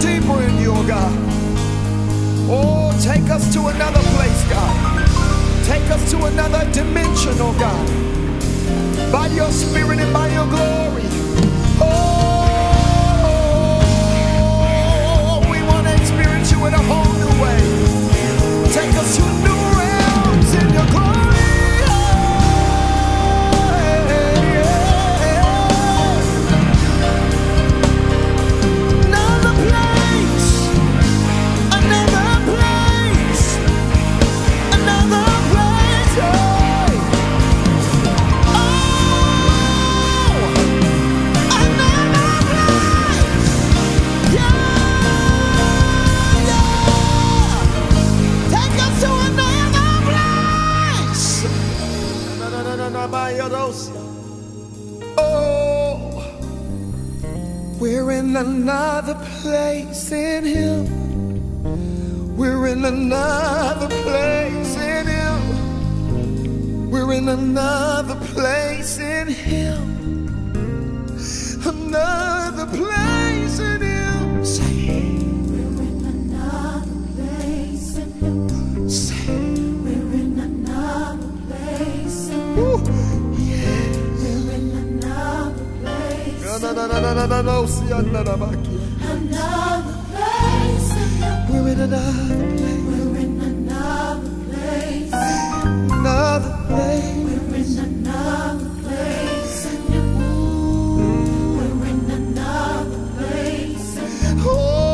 deeper in you, oh God. Oh, take us to another place, God. Take us to another dimension, oh God. By your Spirit and by your glory. Oh, we want to experience you in a whole new way. Take us to new realms in your glory. Oh, we're in another place in Him. We're in another place in Him. We're in another place in Him. Another place in Him. Say, we're in another place in Him. Say, we're in another place in Him. No, see another place. We're in another place. We're in another place. Another place. We're in another place. We're in another place. Oh,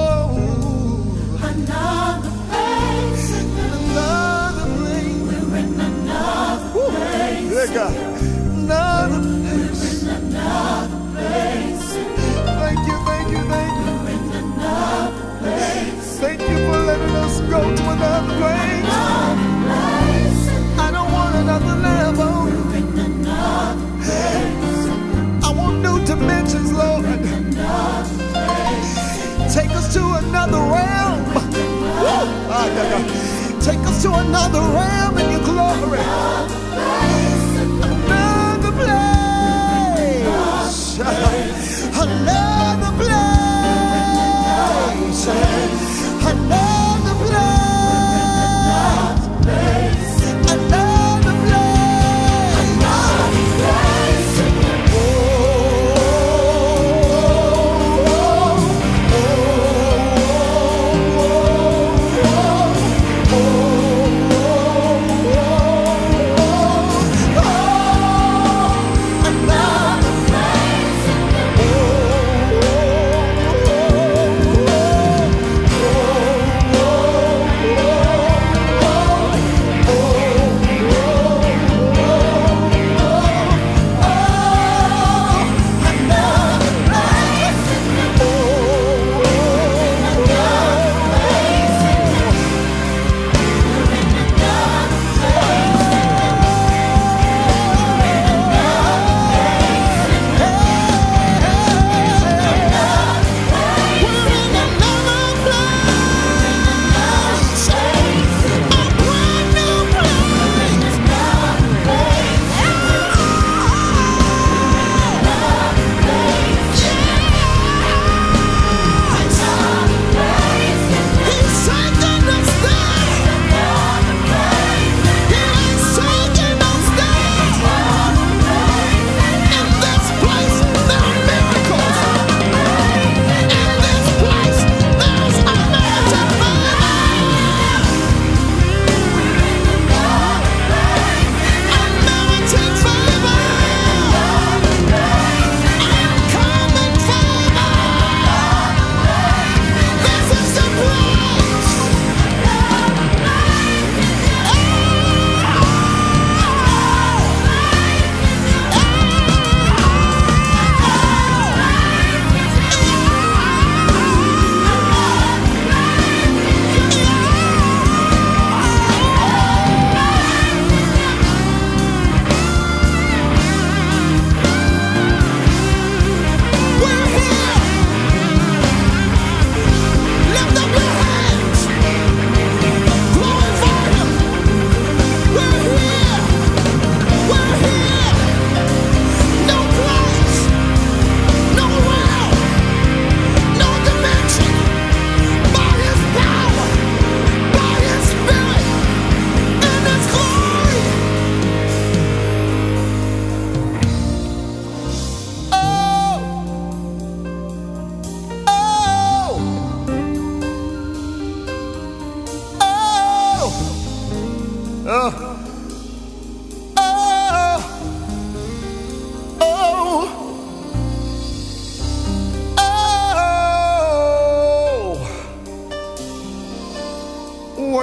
another place. Another place. We're in another place. Another place. We're in another place. Thank you, thank you, thank you. We're in another place. Thank you for letting us go to another place. I don't want another level. We're in another place. I want new dimensions, Lord. Take us to another realm. Take us to another realm in your glory. Another place. Another place. Another place. Another place.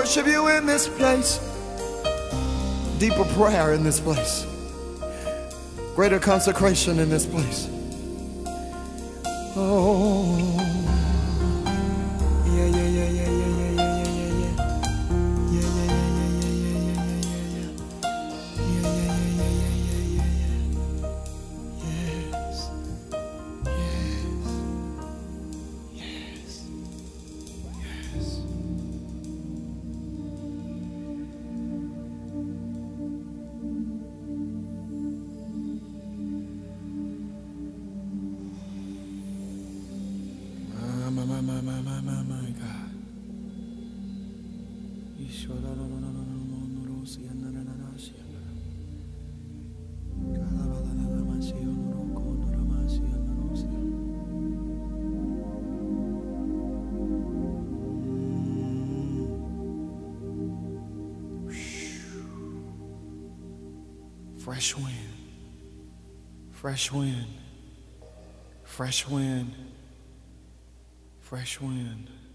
worship you in this place. Deeper prayer in this place. Greater consecration in this place. Oh, yeah, yeah, yeah, yeah, yeah, yeah, yeah, yeah, yeah. Yeah, yeah, yeah, yeah, yeah, yeah, yeah, yeah, yeah. Yeah, yeah, yeah, yeah, yeah, yeah, yeah, yeah. Yes. Yes. Yes. Yes. My God. Fresh wind. Fresh wind. Fresh wind. Fresh wind.